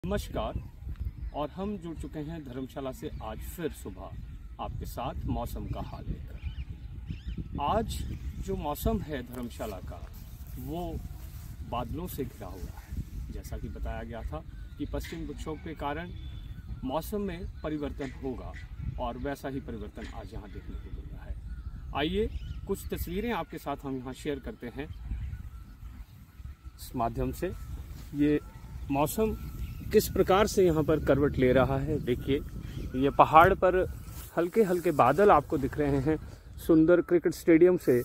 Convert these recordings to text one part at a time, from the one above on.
नमस्कार। और हम जुड़ चुके हैं धर्मशाला से आज फिर सुबह आपके साथ मौसम का हाल लेकर। आज जो मौसम है धर्मशाला का वो बादलों से घिरा हुआ है। जैसा कि बताया गया था कि पश्चिम विक्षोभ के कारण मौसम में परिवर्तन होगा और वैसा ही परिवर्तन आज यहाँ देखने को मिल रहा है। आइए कुछ तस्वीरें आपके साथ हम यहाँ शेयर करते हैं इस माध्यम से। ये मौसम किस प्रकार से यहाँ पर करवट ले रहा है देखिए। ये पहाड़ पर हल्के हल्के बादल आपको दिख रहे हैं सुंदर क्रिकेट स्टेडियम से,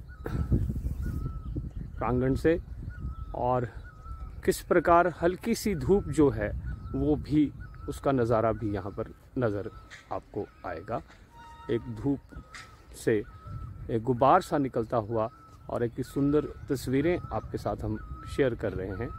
प्रांगण से, और किस प्रकार हल्की सी धूप जो है वो भी, उसका नज़ारा भी यहाँ पर नज़र आपको आएगा। एक धूप से एक गुब्बार सा निकलता हुआ और एक सुंदर तस्वीरें आपके साथ हम शेयर कर रहे हैं।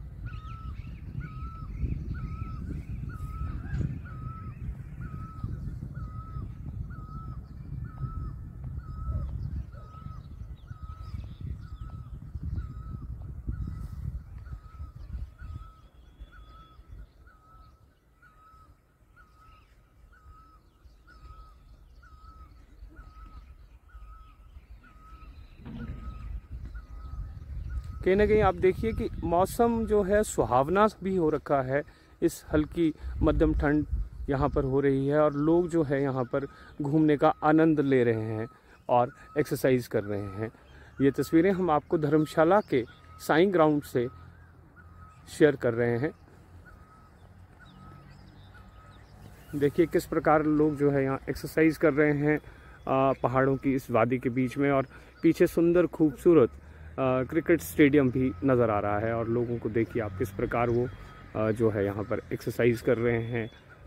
कहीं ना कहीं आप देखिए कि मौसम जो है सुहावना भी हो रखा है। इस हल्की मध्यम ठंड यहाँ पर हो रही है और लोग जो है यहाँ पर घूमने का आनंद ले रहे हैं और एक्सरसाइज कर रहे हैं। ये तस्वीरें हम आपको धर्मशाला के साईं ग्राउंड से शेयर कर रहे हैं। देखिए किस प्रकार लोग जो है यहाँ एक्सरसाइज कर रहे हैं पहाड़ों की इस वादी के बीच में, और पीछे सुंदर खूबसूरत क्रिकेट स्टेडियम भी नज़र आ रहा है। और लोगों को देखिए आप किस प्रकार वो जो है यहाँ पर एक्सरसाइज कर रहे हैं।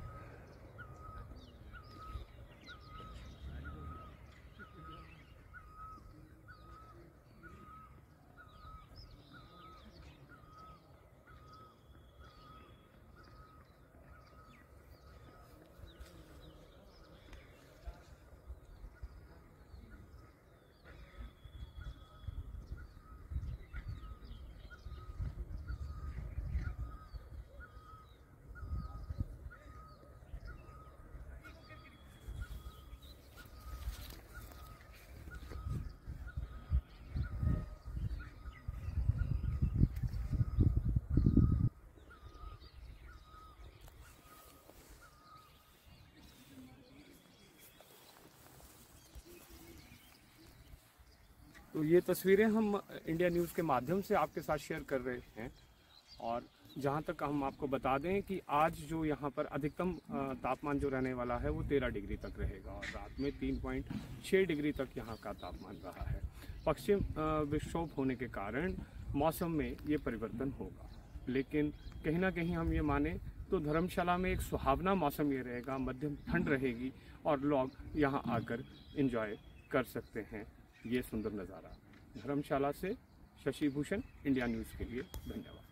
तो ये तस्वीरें हम इंडिया न्यूज़ के माध्यम से आपके साथ शेयर कर रहे हैं। और जहाँ तक हम आपको बता दें कि आज जो यहाँ पर अधिकतम तापमान जो रहने वाला है वो 13 डिग्री तक रहेगा और रात में 3.6 डिग्री तक यहाँ का तापमान रहा है। पश्चिम विक्षोभ होने के कारण मौसम में ये परिवर्तन होगा, लेकिन कहीं ना कहीं हम ये माने तो धर्मशाला में एक सुहावना मौसम ये रहेगा, मध्यम ठंड रहेगी और लोग यहाँ आकर एंजॉय कर सकते हैं ये सुंदर नज़ारा। धर्मशाला से शशि भूषण, इंडिया न्यूज़ के लिए धन्यवाद।